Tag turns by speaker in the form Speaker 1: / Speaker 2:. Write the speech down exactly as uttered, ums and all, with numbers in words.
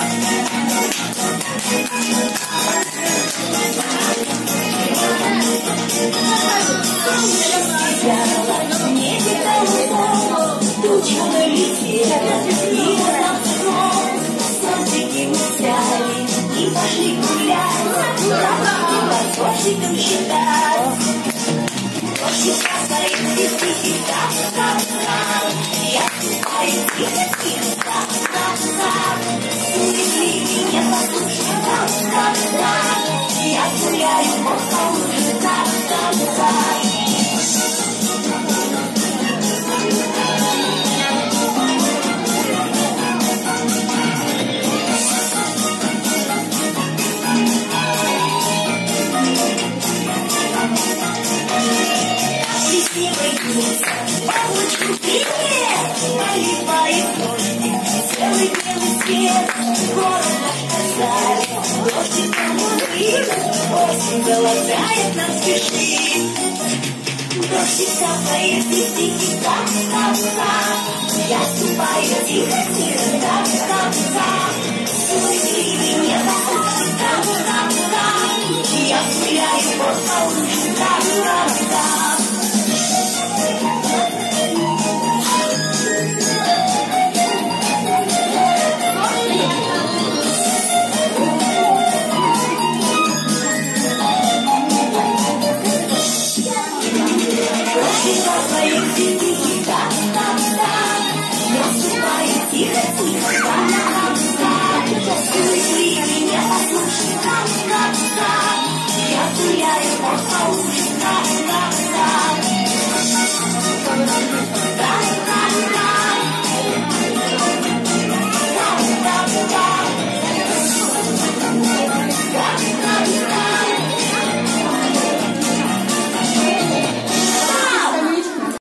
Speaker 1: Туча налетела, и нам снова зонтики мы взяли и пошли гулять, по дождикам считать. Дождик стоит и тихий, так-так-так, я ступаю тихо-тихо, так-так-так. Если меня послушай, так-так-так, я гуляю по луже, так-так-так. Облачный привет, наливает дождик, целый белый свет, город наш красавец, дождиком он видит, осень золотая нам спешит. Дождик капает и тихий, так-так-так, я ступаю тихо-тихо, так-так.